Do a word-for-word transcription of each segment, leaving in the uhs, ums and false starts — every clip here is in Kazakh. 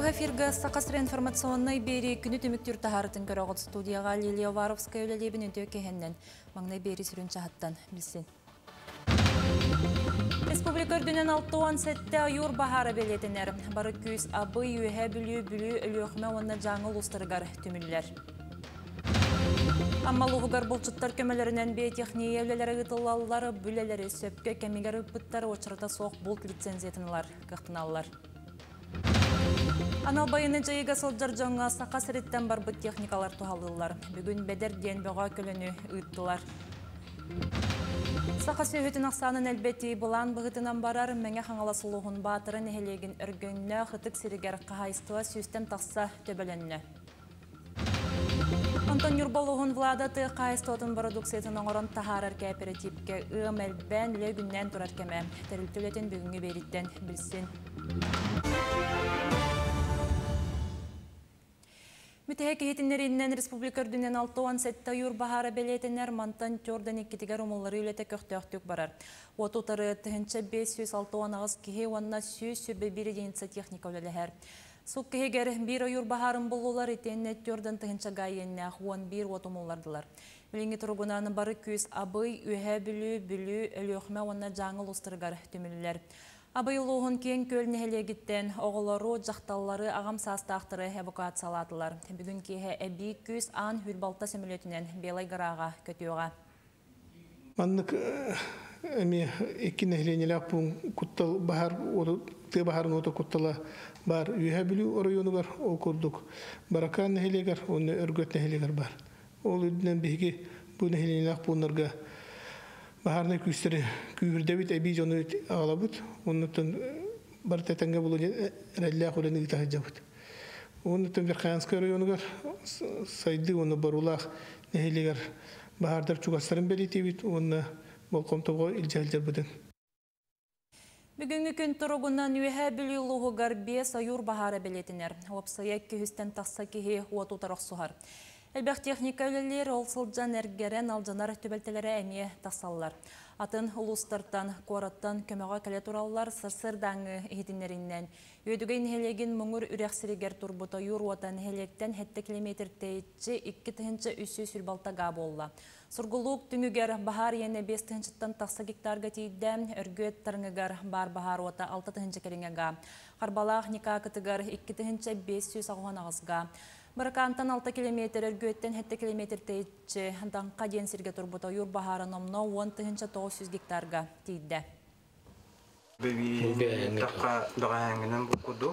Астаға фирга сақасыр информационный бері күні түміктір тахарытын көріғыт студияға Лилия Варовская өлелебін өте кехеннен маңнай бері сүрін чахаттан білсін. Республика үрдінен алтуан сәтті айур бахары белетінер. Бары күз абы үйе бүлі бүлі өліөқме онына жаңыл ұстырғар түмілілер. Амма луғығар бұлчыттар көмелерінен бей техния өлелері ғытылалылары бүлелері сөпке кәмегер үппіттары очырата соқ бұлт лицензиятынылар, қықтыналылар. Аналбайыны жайыға сылджар жаңа сақа сіреттен бар бұт техникалар туғалылар. Бүгін бәдер ден бұға көліні ұйттылар. Сақа сөйетін ақсанын әлбәті бұлан бұғытынан барар мәңе қаңаласылуғын батырын әхелеген үргінні қытық сірігер қағайыстыла сүйістен тақса төбәленіне. Антон Юрболуғын владаты қайыстотын продукциятын оңырын тахарар кооперативке ұғым әлбән үлі күннен тұрар кәмі. Тәрілтілетін бүгінгі беріттен білсін. Мүтіғе кейтінлерінен республика үрдінен алтуан сәтті юр бахары белетінер мантан тёрдан еккетігер ұмылары үлеті көқтіқтік барар. Отутары түхінші бес жүз алтуан ағыз кеге онына сүйіз сүрбе бірі дейінці техника өлелі. Сук кегер бир юр бахарын болулар етенне тёрдан түхінші ғайенне он бір отымылардылар. Білінгі тұрғынаны бары көз абый, үйе бүлі, бүлі, өліөқме онына жаңыл ұстырғар түмілілер. Абайлуғын кен көліне әлегіттен оғылары, жақталары ағам састақтыры эвакуациялатылар. Бүгін кейі әбі көз ан хүрбалта сөмілетінен белай ғыраға көтеуға. Маннық әме еккен әхленелік бұн күттал бағар, ты бағарын оты күттала бар. Үйе білу орайоны бар, ол көрдік. Баракан әхелегер, оны өргөт әхелегер бар. Ол үдінен бейге бұн әхленелік бұнларға Бахарны күстері күйірдәбіт әбей жоны ағалабыт, оннықтан бар тәтәнге болу рәлләқ оланы ұтағы жабыт. Оннықтан бір қаянскай районығар сайды, оны барулақ нәхелегер бахардар чуғастарын бәлетебіт, оны бол қомтауға үлжәлдер бұдын. Бүгінгі күн тұрғынан үйе білі ұлығығар бес айур бахары бәлетінер. Опсая күйістен тақса кеге уату тарық сұғар. Әлбәқ техника өлелер ол сылджан әргерен алжанар төбәлтелері әме тасалылар. Атын ұлыстартан, қораттан көмеға кәле туралылар сыр-сырдаңы ехетінерінен. Өйдігі нәхелеген мұңыр үрәқсірігер турбута юр уатан нәхелектен хетті километр тәйітші екі түхінші үсі сүрбалтаға болла. Сұрғылуық түңігер бағар ені бес түхіншіттен тақса гектарға тейден, өргөт тарыңығар бар бағар уата алты түхінші керіңіға. Қарбалақ ника кітігар екі түхінші бес жүз ағуан ағызға. Баракантан алты километр өргөттен хетті километр тәйітші даңқа ден сірге тұрбыта юр бағары номно он түхінші тоғыз жүз гектарға тейді. Бәбі таққа дағайыңынан бұл күді.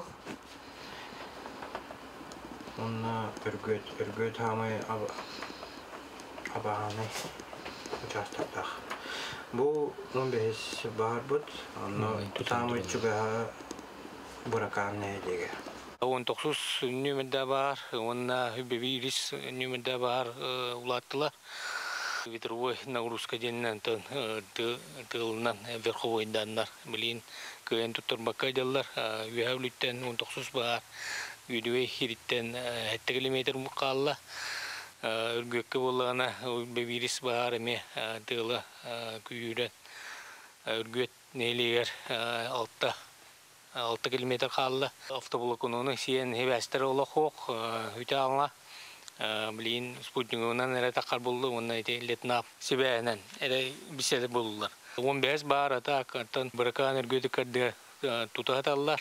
Оны өргөт, өргөт хамай абағаны участақтақ. Бұл он бес бағар бұд, оны тұтамы чүгіға бараканы әдегі. он тоғыз нөмірді бар, онына бебирис нөмірді бар ұлаттылар. Ветровой нагрузка денінен тығылынан верховойдандар. Білейін көйен тұттыр баққа делар. Үйәуліттен он тоғыз бар. Үйдуей хириттен әтті километр мұқалла. Үргөкке болағына бебирис бар әме тығылы күйірен. Үргөт нейлегер алтта. алты километр қалды. Автоблокуны сен хебәстер олық оқ, үте аңа. Білейін спутнингынан әрі таққар болды, оны әйте летнап себәйінен әрі біседі болдылар. он бес бар ата ақтан біракан үргөді кәрді тұтағаталар.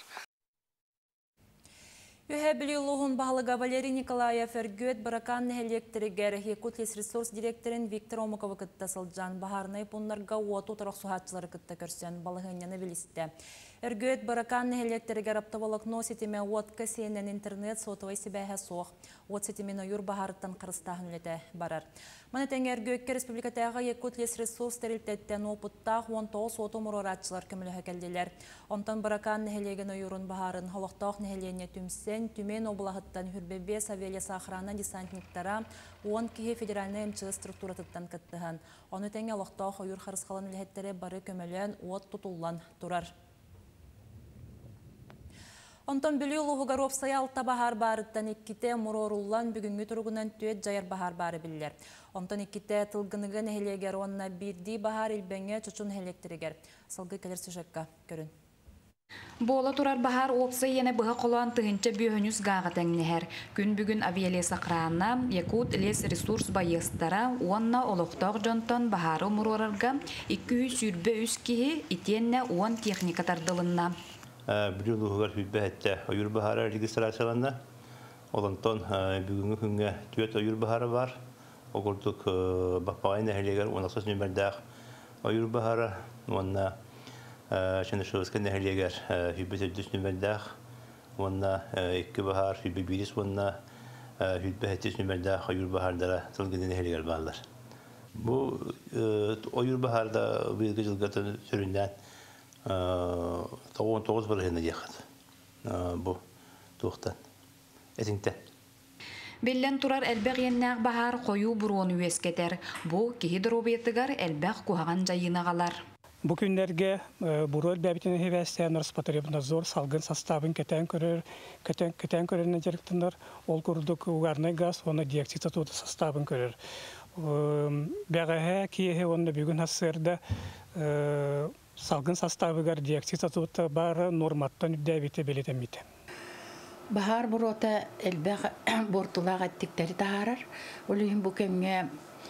Үйе білі ұлығын бағылыға Валерий Николаев өргөт біракан электригер Якутлес ресурс директорын Виктор Омукова кітті сылджан. Бағарнай пұнларға уату тұрық сұхатшылары кітті көрсен балығыняны білісті. Өргөт баракан электригер аптавалық носетіме уатқа сенен интернет сотывай себәйі соқ. От сетімен ойыр бағарыттан қырыстағын үлеті барар. Манетен өргөтке республикатағы Якутлес ресурс тәрілтеттен опыттақ он тоғыз оту мұраратшылар көмілі әкелділер. Онтан баракан нәхелеген ойырын бағарын халықтақ нәхелене түмсен, түмен облағыттан хүрбебе Савелия Сахрана десантниктара он кеге федеральный эм че эс структуратыттан кіттіған. Оны тәңе халықтақ ойыр қарысқалан үлеттері бары көмілен от тұтулан тұрар. Онтон білі ұлығы Ропсай алта бағар барыттан еккіте мұрорулан бүгінгі тұрғынан түйет жайыр бағар бары білілер. Онтон еккіте тылғынығын әхелегер, онына бірді бағар үлбәңе чүчін әлектерігер. Сылғы келер сүжекка көрін. Бола турар бахар опса ене быха қолан тыгынча бүйөнүс гаға тәңнехер. Күн бүгін авиалеса қырана, Якут лес ресурс байыстара, уанна олықтақ жонтон бахары мұрорарға екі сүрбе үс кихи итенне уан техника тардылынна. Бүлі ұлығығар хүлбе әтті ойыр бахары регистрацияланна. Олантон бүгінгі күнге түйет ойыр бахары бар. Оғырдық бақпағайын әхелегер онақсыз нөмірдәқ ойыр бахары. Уанна Шаны шоғызға нәхелегер хүлбе сөддіс нөмірдәқ. Уанна екі бахар хүлбе бейрес уанна хүлбе әттіс нөмірдәқ ойыр бахардара тылғыны нәхелегер бағылар. Бұл ойыр бахарда бұйылғы жылғатын сөрінден тоғыз тоғыз бір ғына деқат. Бұл туқтан. Әтіңтен. Беллен турар әлбәқ еннәқ бахар қойу бұруын өескетер. Бұл кейдір обетігар әлбәқ қуаған жайынағалар. Бу күннәргә бурол бәбитен хевәстән распатребна зор салгын составын кетән көрер, кетән кетән көрерне директорлар ол курдук угарны газ, оны диоксид атуы составын көрер. Бәгәһә кие оны бүген хасырда салгын составыгар диоксид атуы бар норматтан дәбите белетемите. Бахар бурота элбәг бортулага тиктәри таарар. Улыйын бу кемгә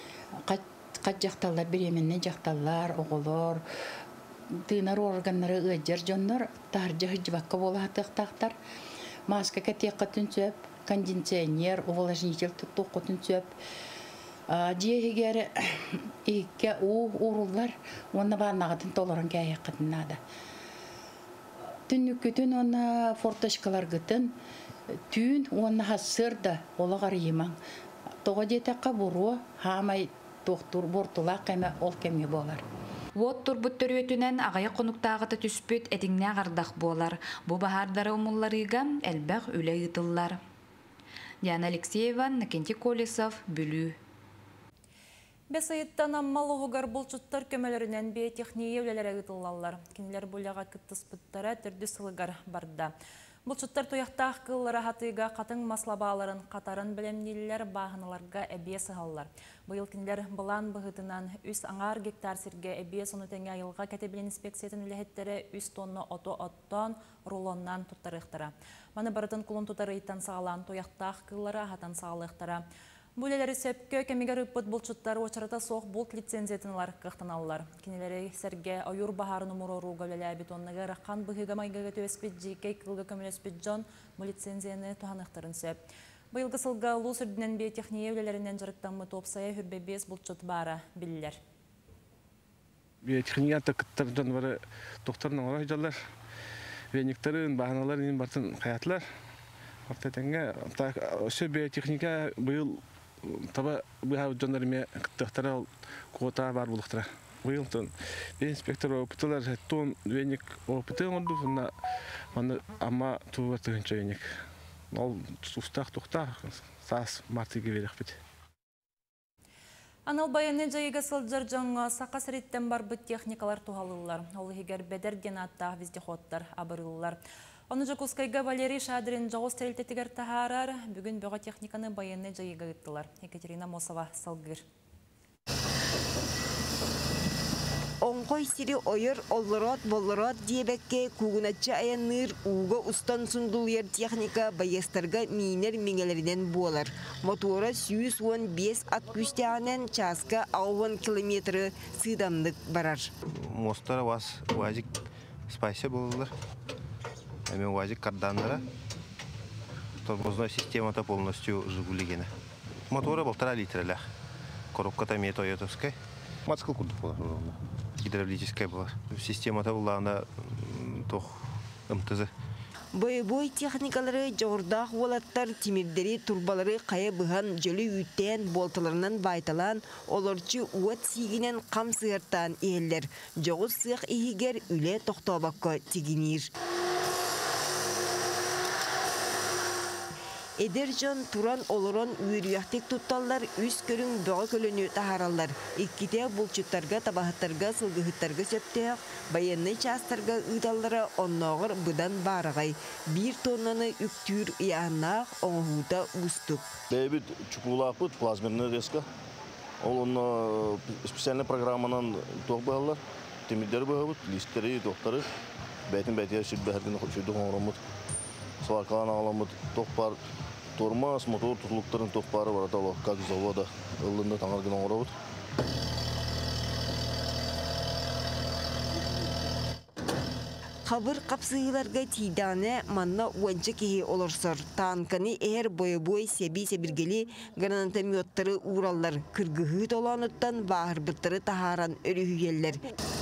Кат жақталар, беременне жақталар, оғылар, тыынар органнары ыджар жоннар, тар жағы жыбаққа бола тақтар. Маска кәтек қатын сөп, кондиционер, увлажнитель тұқтық қатын сөп. Жиегер иікке у урулар, оны бағанағатын толырын кәйек қытынады. Түннік күтін оны форточкалар күтін, түйін оны хасырды, олығар емаң. Тоға жетаққа бұру, хамай доктор бортула кеме ол кемге болар. Вот турбуттөр өтүнен агая конуктагыта түспүт этиңне гардак болар. Бу бахардары умулларыга элбак үле ытыллар. Диана Алексеева, Накенти Колесов, Бүлүү. Бесайыттан аммал оғығар болчуттар көмелерінен бей техния өлелері ытыллалар. Кенелер бұлаға күттіспіттара түрді сылығар барда. Бұлчуттар тояқтақ қыллары хатыға қатың маслабаларын қатарын білемнелілер бағыныларға әбие сығалар. Бұйыл кенелер бұлан бұғытынан үс аңар гектар сірге әбие соны тәңе айылға кәтебілін инспекциятын үліхеттері үс тонны ото-оттон рулоннан тұттарықтара. Маны барытын құлын тұтары иттан сағалан тояқтақ қыллары хатан сағалықтара. Бүлелері сөпкө кемегер үппіт бұлчуттары очарата соқ бұлт лицензиятынлар қықтаналар. Кенелері сәрге ойыр бағарын ұмырору гөлелі бетонныға раққан бұғыға майғаға төспет жекей қылғы көмелеспет жон бұл лицензияны туғанықтарын сөп. Бұйылғы сылға ұлу сүрдінен бей техния өлелерінен жарықтанмы топсая хүрбе бес бұлчут бары білілер. Техния тақыттардан бары тоқтарын оңыра жалар. Венектарын, бағаналарын бартын қаятлар. Артатенге, осы бей техника бұйыл таба быһа жондарыме кыттыктара кота бар булуктара. Быйылтын инспектор опытылар тон веник опыты онду на мана ама туватынча веник. Ол сустак тукта сас мартыгы берек бит. Анал баяны жайыга сылжыр жаңа сақас реттен бар бұт техникалар туғалылар. Ол егер бедер генаттағы вездеходтар абырылылар. Оны Жакускайга Валерий Шадрин жауыз тәрелтетігер тахарар, бүгін бұға техниканы баянны жайыға ұттылар. Екатерина Мосова салғыр. Оңқой сири ойыр олырот болырот дебекке кугуначы аянныр уға ұстан сұндулер техника байестарға минер меңелерінен болар. Мотора сүйіз он бес ат күстеғанен часка ауын километрі сыдамдық барар. Мостара вас вазик спайся болылар. Эми вазик карданлара. Тормозная система-то полностью загулигена. Мотора полтора литра. Коробка-то мне тойотовская. Мацкал куда была? Гидравлическая была. Система-то была она тох МТЗ. Бой-бой техникалары жордақ олаттар тимирдері турбалары қая бұған жөлі үттен болталарынан байталан, оларчы уат сигінен қам сығыртан елдер. Жоғыз сық егер үле тоқтабаққа тегінер. Эдержон туран олорон үйрияқтек тутталар үс көрің бұға көліні тахаралар. Икките бұлчыттарға, табахаттарға, сылғыхыттарға сөптеяқ, баянны частарға ұйдалары оннағыр бұдан барығай. Бір тоннаны үктүр яғынақ оңғута ұстық. Дэвид чукулапыт плазмерный резка. Ол оны специальный программанан тоқ бағалар. Темидер бағабыт, листері, тоқтары. бәйтін бәйтер шүрбәһәрден шүрді қоңырамыд. Сваркалан аламыд. Тоқпар тормас, мотор тұтылықтарын тоқпары бар аталы. Как завода ылында таңарген оңырамыд. Хабыр қапсығыларға тейданы манна уанчы кеге олырсыр. Танканы әр бой-бой сәбі-сәбіргелі гранатометтары ураллар. Кыргығы толаныттан бағыр бұттары тахаран өрігелер.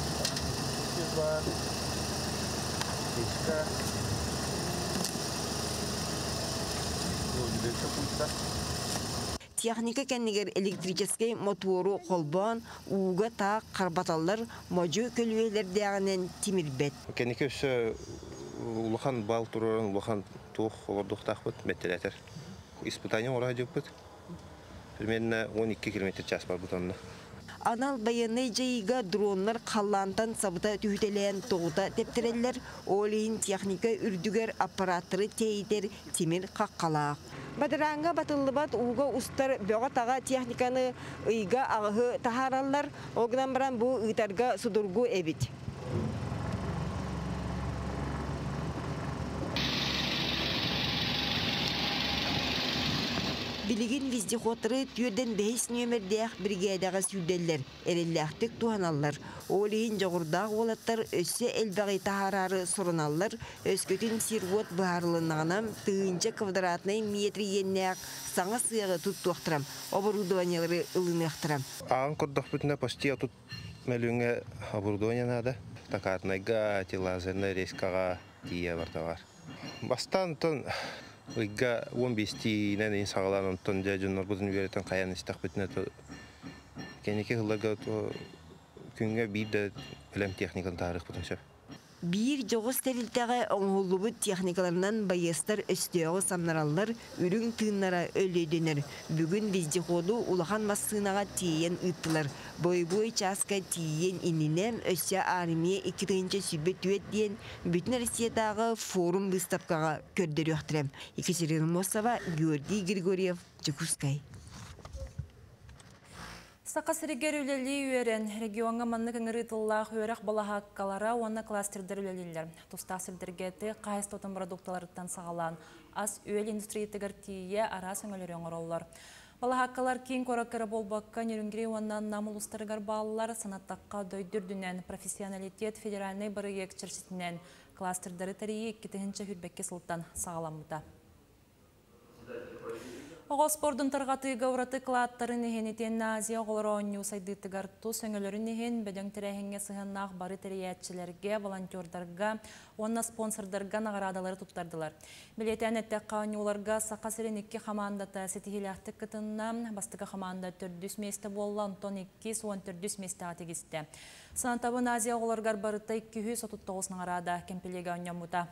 Техника кәннегер электрический мотору қолбан, уға тақ қарбаталар, мажу көлуелер дәғінен темірбет. Кәнеке өсі ұлыған бал тұрырын, ұлыған туық олырдықтақ бұд, бәттелетер. Испытание ораға жоқ бұд. Примерно он екі километр час бар бұд онына. Анал баяны жайыға дронлар қаллантан сабыта түйітелен тоғыта тептерелер, олейін техника үрдігер аппараттыры тейдер темір қаққалақ. Бадыранға батылыбат уға ұстар бөға таға техниканы ұйға ағығы тахаралар, оғынан баран бұл ұйтарға судырғы әбіт. Билигин вездеходтары түрден бәйс нөмірдәқ бригадаға сүйделлер, әрелләқтік туғаналар. Олейін жоғырдағы олаттар өсі әлбәғи тахарары сұрыналар, өскөтін сирвот бұхарлынағанам түйінчі квадратный метри еннәқ саңа сыяғы тұт туақтырам, оборудованиялары ылыны ақтырам. Ағын құрдақ бүтіне почти отут мәліңе оборудованиянады. Такатнайға, телазерны, рейскаға тие бартағар. Бастан тұн Уйга он бести нәнен сағалан онтон жайжоннар бұдын беретін қаян істақ бітіне кәнеке ғыларға күнге бір білім техниканы тарих бұдын сөп. Бір жоғыз тәрілтіғі оңғылығы техникаларынан байыстар өстеуі самнаралар үрің тыыннара өлейденер. Бүгін вездеходу улахан массынаға тиен ұттылар. Бой-бой часка тиен инінем өсі армия екі тыынча сүбе түет дейін бүтін Россиятағы форум выставкаға көрдері өқтірем. Екатерина Мосова, Георгий Григорьев, Чекускай. Сақасырегер үлелі үйерен регионға манны кәңірі тұллақ үйерек балаға қалара оны кластердер үлелілер. Тұстақ сілдергеті қайыз тотын продукталарыттан сағалан. Ас үйел индустриеттігір тие ара сөңілерен ороллар. Балаға қалар кейін қоракыры болбаққа нерінгірі оннан намыл ұстарығар балалар санаттаққа дөйдірдінен профессионалитет федеральный бары екчерсетінен кластердері тәрейі кетігінші хүрбекке сылттан сағаламыда. Оғыз спордың тұрғатыға ұраты қылаттарын ехенетен Азия оғылары оңы сайдыттығар тұс өңілерін ехен бәдің тірәхенге сығыннақ бары тірәйәтшілерге, волонтердарға, онына спонсордарға нағарадалары тұттардылар. Білетен әттәқ қауыны оларға сақасырын екі қамандата сетихиләқтік кітінна бастығы қаманда төрдүс месті болла, онтон екі он төрдүс месті атығысты. Санатабын Азия оғыларғар барыта екі жүз отыз тоғыз нағарада кемпелеге оңямыда.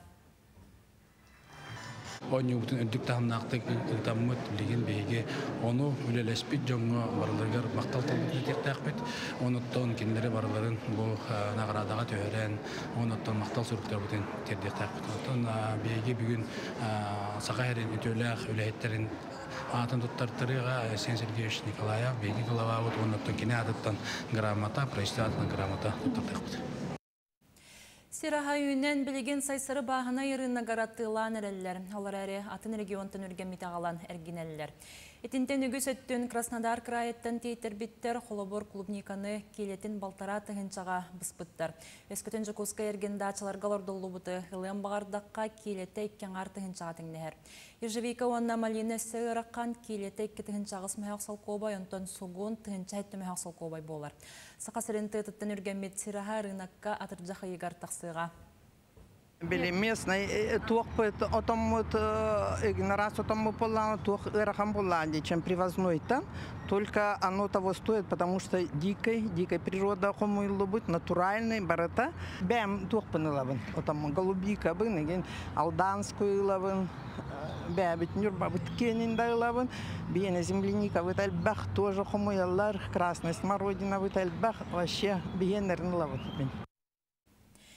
Оны бүтін өндік тағымнақтық ұлтамыд білген бейге оны үлелеспет жоңы барыларғар мақтал талбетін тектәқпет. Оныттан кендері барыларын бұл нағырадаға төхерен, оныттан мақтал сұрықтар бүтін тердектәқпет. Оныттан бейге бүгін сақа әрін өтөләқ үләйеттерін атын тұттартырыға Сен Сергеевич Николаев бейге қылава өт, оныттан кене адыттан грамота, проистатынан грамота тұттартақпет. Сираха үйінен білеген сайсыры бағына ерінна гараттылан әрелілер. Олар әрі атын регионтын үрген метағалан әргенелілер. Етінтен үгіс өттін Краснодар крайеттен тейтер біттер Холобор клубниканы келетін балтара тұғыншаға бұспыттар. Өскөтін жүкуска ерген дачаларға лордолу бұты ғылым бағардаққа келеті еккен ар тұғыншаға тіңнәр. Ержевейка онна малины сығыраққан келеті екі тұғыншағыз мәйақ салқобай, онтан суғын тұғынша әтті мәйақ салқобай болар. Сақасырын тұттын үрген мет сираға рынаққа атырджақы егар тақсыға. Местный тух отомут игнорас отому полан тух ирахам поланди, чем привозной там. Только оно того стоит, потому что дикая, дикая природа, кому любит, натуральный, барата. Бэм тух панелавен, отом голубика бын, алданскую лавен, бэбит нюрба бит кенин да лавен, бьена земляника в Итальбах тоже кому яллар, красная смородина в Итальбах, вообще бьенер лавен.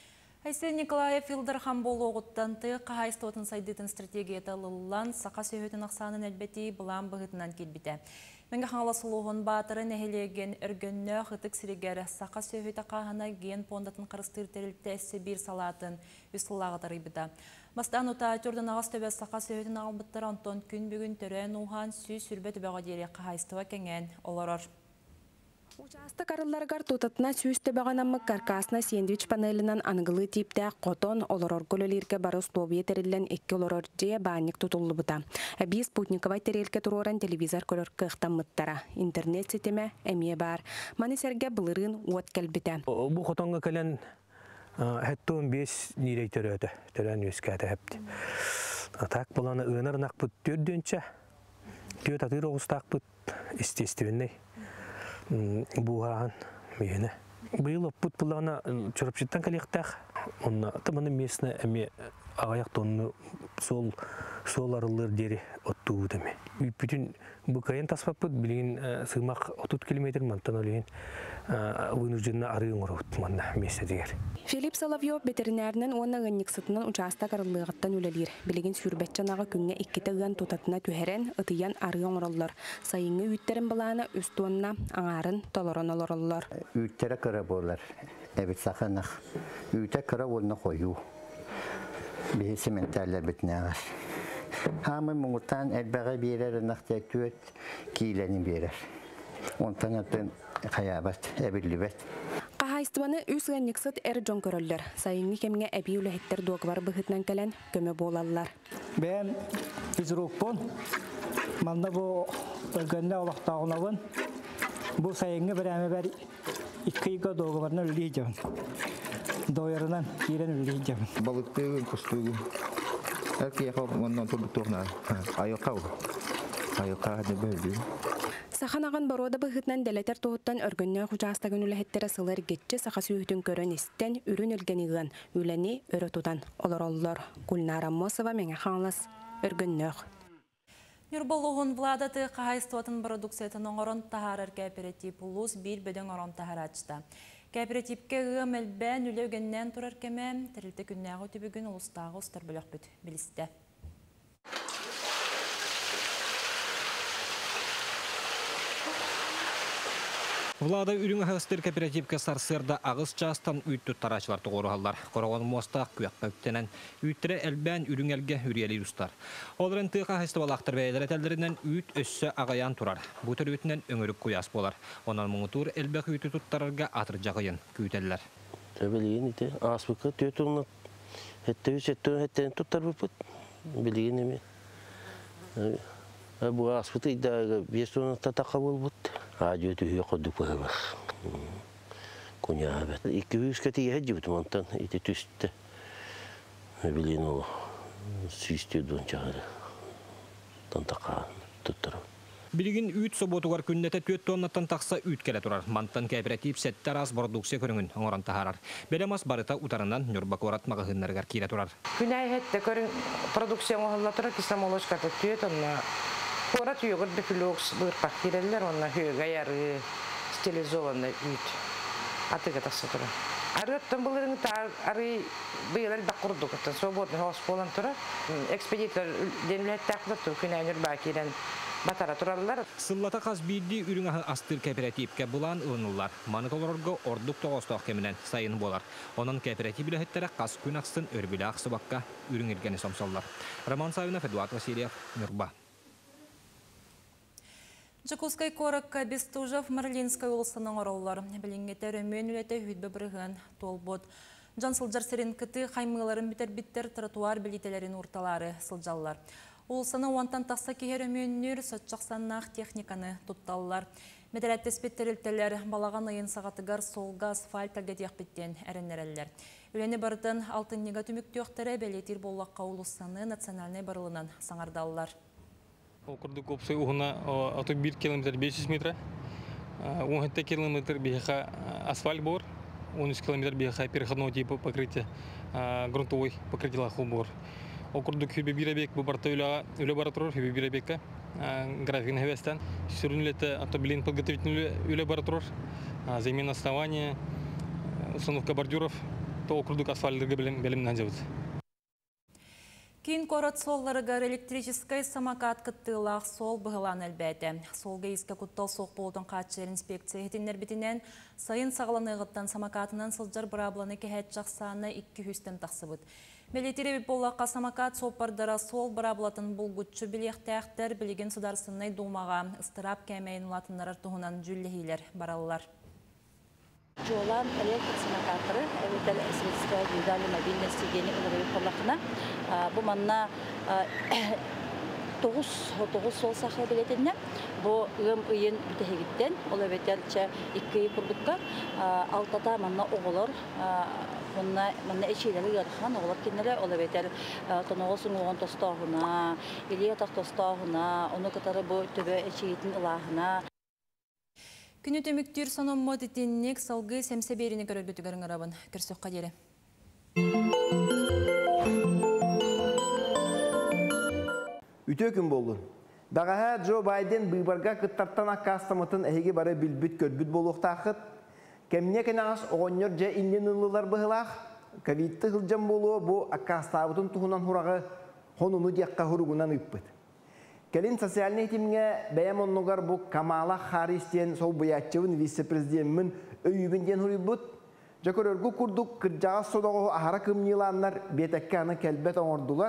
Айсы Николаев Илдархан болу оғыттан ты қағайстуатын сайдытын стратегията лылылан сақа сөйетін ақсанын әлбәті бұлан бұғытынан келбіті. Мәңгі қаңала сұлуғын батыры нәхелеген үргінні қытық сірегері сақа сөйті қағына ген пондатын қырыстыр тәрілті әсі бір салатын үсіллағыдары бұда. Бастан ұта түрдің ағас төбе сақа сөйетін албыттыр антон күн бүгін түрен ұған сүй сүрбет бәға дере қағайстуа кәнген оларыр. Участок арыларгар тутатна сүйісті бағанамы каркасна сендвич панелінен аңғылы типті қотон олорор көлелерге бары стовия терілен екі олорор же баанник тұтулы бұта. Әбі спутниковай терелке тұроран телевизор көрір қықтан мұттара. Интернет сетеме әмие бар. Манисерге бұлырын уат кәлбіті. Бұл қотонға кәлен әттуын бес нерей түреді. Түрен өскәді әпті. Так бұланы ұнарынақ бұт түрденші. Төт атыр оғыстақ бұт естестівінней. Буған мені. Бұл опыт бұлағына чөріпшеттен кәлектәқ. Онна тыманы месіне әме ағаяқ тонны сол арылыр дері оттуы дәме. Бүтін бұқайын таспап бұд, білген сығмақ отыз километр мантан олеген вынужденна арыың ұрауыт манна месіне дегер. Филипп Соловьев ветеринарнын оны ғынник сытынан участак арылығыттан өлелер. Білеген сүрбетчанаға күнне иккеті ғын тутатына түхерен ұтыян арыың ұралылар. Сайыңы үйттерін бұлағына үстуанна аңарын толорон олорылылар. Үйттері кірі болар. Әбіт сақанақ. Үйті кірі олны қойу. Бейсі ментәлер бітінәғар. Хамы мұңыртан әлбәғі берер нақтай төт кейләнін берер. Онтан атын қаябат, әбірлібет. Қағайстываны үс ғанниксыт әр жон көрілдер. Сайыңы кемге әбі үләхеттер доғвар бұғытнан кәлін көмі болалылар. Бән физрукпон. Манда бұл өлгенде олақтағынауын. Бұл сайыңы бір әмі бәр иккейгі доғварына үлейдеуін. Дойырынан ерен үлейдеуін. Балықтығын, құстығын. Әрке яқау оннан тұрды тұрнар. Айықау. Айықау әді бөлді. Саханаған барода бұғытнан дәлетер тоғыттан өргінне құжастағын үләхеттері сылар кетчі сақа сүйітін көрін істен үрін өлгенігін үләне өрі тұтан олар олар. Гүлнара Мосова мәңе қаңлас өргіннеғ. Нұрболуғын владаты қағайстуатын продукциятын оңырын тағарыр кооператив ұлыс бір бөдің орын тағар açты. Кооперативке ғым әлбән үлеугеннен тұрар кеме, тәрілті күннәғы түбігін ұлыстағы ұстар бөлік бүт білісті. Влада үрің ағыстыр кооперативке сарсырда ағыз частан үйттір тарачылар тұғырғалар. Қорағын мостақ көйаққа өттенен үйттірі әлбән үрің әлге үрелер ұстар. Оларын тұйқа ғасты балақтыр бәйдер әтәлдерінен үйт өссі ағаян тұрар. Бұл төр өтінен өңірік көяс болар. Онан мұңытур әлбәқ үйті тұттарырға атыр жағайын көйтелілер. Білген еті, аспыққа төтіңі әтті өз әтті әттен тұттар бұпыт. Білген еме. Бұл аспықты идағы бес оңықта таққа бол бұт. Радио түйе қодық бұғабақ. Көне абет. Екі үйіске тейе әджі бұтым антан. Еті түсті. Білген ол сүйісті өдуін жағыры. Тантаққан тұттыру. Білген үйт соботуғар күннеті төт тоннаттан тақса үйт келе тұрар. Мантан кооператив сәттер аз продукция көріңін оңыран тағарар. Белемас барыта ұтарынан нүрбақ орат мағығынларғар кейле тұрар. Күнәй әтті көрің продукция оңғылла тұрар кисламолошқаты түйет онна. Қора түйеғыр бекілоғыз бұғырқақ керелілер, онна хөйгі аяры стилизованный үйт. Атыға тақсы тұрар. Арыттан бұлырың ары бұйылар бақ құрдық. Соботын хоғыз болан тұрар. Экспедитор денілет тақлып тұр күнәй нүрбақ керен батара тұрарлар. Сыллата қаз бейді үрің астыр кооперативке бұлан ұлынылар. Манытолырғы ордық тоғыстық кемінен сайын болар. Онын кооператив біліхеттері қаз күн ақсын өрбілі ақсы баққа үрің ергені сомсалар. Роман Савинов, Эдуард Васильев, Нұрба. Жакускай коракка Бестужев Марлинскай улысының ороллар. Білінгетер өмен үлеті хүйтбі бірігін толбот. Жан сылжар серін кіті қаймығыларын бітер-біттер тротуар білетелерін ұрталары сылжалылар. Улысының уантан тақса кехер өменнер сөтчақсаннақ техниканы тұтталылар. Медалетті спеттерілтелер балаған айын сағатығар солға асфальт әлгет яқпеттен әрінерелер. Үлені бардың алтын нега түмікті өқтері бәлетер боллаққа улысыны национальный барылынан саңардалылар. Окурдук опсой угна ото bir километр beş yüz метра. он километр беха асфальт бор, он километр беха переходного типа покрытия, грунтовой покрытие лаху бор. Окурдук хибибирабек бубарта уля уля баратрор хибибирабека график хвестан. Сюрнлете автобилин подготовительный уля баратрор, замена основания, установка бордюров, окурдук асфальдырга белимнен жабыт. Кин корот солларыгар электрической самокат кыттылақ сол бұғылан әлбәті. Солға иске күттал соқ болудың қатшыр инспекция хетінер бітінен сайын сағыланығыттан самокатынан сылжар бұрабланы кәхәт жақсаны икки хүстен тақсы бұд. Мелетері болаққа самокат сопардара сол бұраблатын бұлгүтші білектәқтер білеген сударсынай думаға ыстырап кәмейін латынлар тұғынан жүллехейлер баралылар. Жолан электрик самокатры, это средства индивидуальной мобильности гени улыбы полахна. Бу манна тогуз тогуз сол сахар билетинне. Бу ым ыйын бүтегиттен, улыбетелче икки курдукка алтата манна оголор. Манна манна эчилери ярхан оголор кинеле улыбетел тоногосун огон тостогуна, илия тостогуна, ону катары бу төбө эчитин илахына. Күні төміктер соныммы детеннек салғы сәмсе беріне көрілбетігерін арабын. Көрсөк қадері. Үтө күн болдun. Бағаға Джо Байден бұйбарға күттартан аққастамытын әйге бары білбіт көрбіт болуқтақыт. Кәміне кәнағас оғынер жа иннен ұлылар бұғылақ. Ковидті ғылжан болуы бұ аққастабытын тұғынан хұрағы хонуны дияққа хұрығынан үппіт. Келин социальный тимге бәйім оннығар бұл Камала Харристен сол бұятчывын вице-президентмін өйігінден хұрыбыт. Жакөр өргі күрдік кіржаға содағы ахара кымниланлар бетәкке аны кәлбет оңырдылар.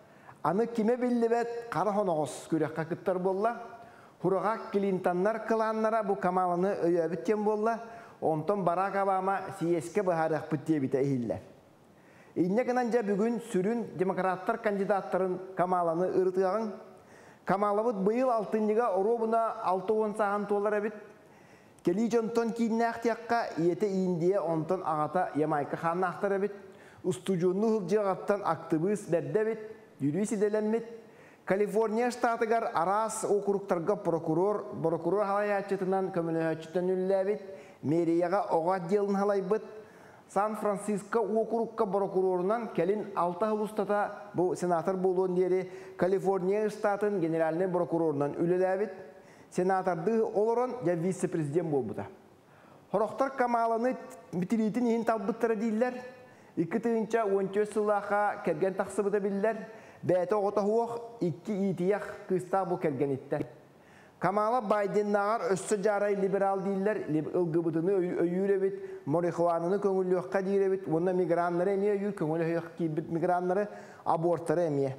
Аны кеме білі бәт қара хонағыз көрекқа күттар болла. Хұрыға Клинтонлар қыланлара бұл Камаланы өйәбіттен болла. Онтон Барак Обама сиеске бұхарық бүтте біті әйіллер. Иннекінан жа бүгін сүрін демократтар кандидаттарын Камаланы ұрытығын. Камалабыт бұйыл алтынныға оробына алты он саған толар әбіт. Келі жонтон кейінне ақтияққа еті Индия онтон ағата Ямайка қанна ақтар әбіт. Устужуынны ғылжығаттан актыбыз бәрді әбіт, юрис иделенмет. Калифорния штатыгар арас округтарға прокурор, прокурор халаячытынан көміліғачыттан үлі әбіт. Мерияға оғат делін халайбыт. Сан-Франциско округка прокурорунан келин алты ұлыстата бұл сенатор болуын дері Калифорния штатын генеральный прокурорунан үлеләбіт. Сенаторды олырын жа вице-президент болбыда. Хорохтар Камаланы бітілейтін ең талбыттары дейілер. Икі түйінча он төрт сылаға кәрген тақсыбыда білдер. Бәйті оғыта хуақ икі итияқ кыста бұл кәрген иттер. Камала Байденнағар өссі жарай либерал дейілер, ылғыбытыны өйіребет, морихуаныны көңілі өққа дейіребет, онда мигранлары әме өйір, көңілі өқ кейбіт мигранлары аборттары әме.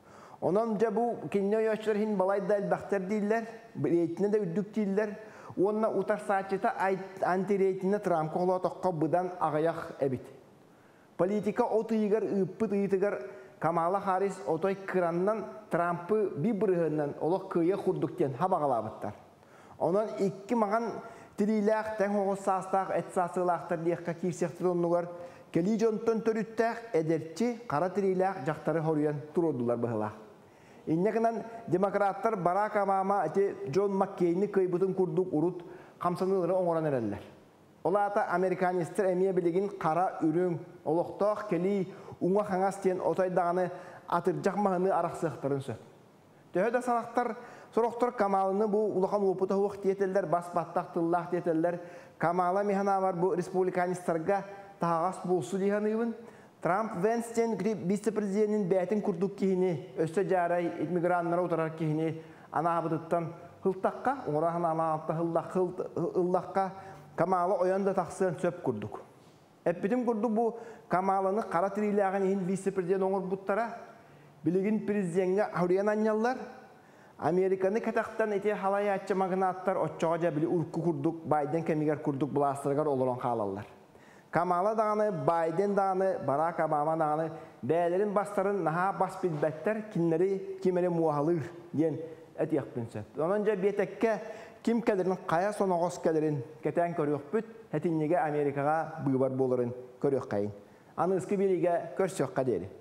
Онан жа бұл кенне өйшілер хин балайды әлбақтар дейілер, рейтіне де үддік дейілер, онна ұтар саатчыта антирейтіне Трамп қоғыла тоққа бұдан ағаяқ әбет. Политика отыйығар, үппіт ұйтығар, Камала Харрис отой кыраннан Трампы bir бұрығынан олық күйе құрдықтен хабағалабыттар. Онан икки маған тіриләқ, тәң оғыз састақ, әт сасылақтар дейіққа кирсектір онығар, келі жонтон төріттәқ, әдерчі, қара тіриләқ жақтары хориян тұродылар бұғылақ. Иннекінен демократтар Барак Обама әте Джон Маккейні көйбұтын күрдік ұрут қамсанылары оңыран әрәлілер. Олата американистер әмие білеген қара үрің, олықтақ келі уңа қаңас тен отайдағаны атыржақ мағыны арақсықтырын сөп. Төхеді санақтар сұрақтар Камалыны бұл ұлақан опыта хуақ детелдер, бас-баттақ тыллақ детелдер. Камала механа бар бұл республиканистарға тағас болсу дейханыйбын. Трамп Венстен вице-президентін бәтін күрдік кейіне, өсі жарай миграннара отырар кейіне ана абыдыттан хылтаққа, оңырағын ана абыдта хыллаққа Камала оянда тақсыған сөп күрдік. Әппетім күрдік бұл Камаланы қара тіриләғын ең вице-президент оңыр бұттара, білігін президентге ауриян анялар, Американы кәтақтан әте халай атчы магнаттар отчоға жа білі үркі күрдік, Байден кәмегер күрдік бұластырғар олырын қалалар. Камала дағаны, Байден дағаны, Барак Обама дағаны, бәлерін бастарын наға бас білбәттер, кімлері кемері муағалыр ден әт еқпінсет. Онан жа бетекке ким кәлерін, қая соноғыз кәлерін кәтән көріқ бүт, әтіннеге Америкаға бұйбар болырын көріқ қайын. Аны ұсқы береге көрсөк қадері.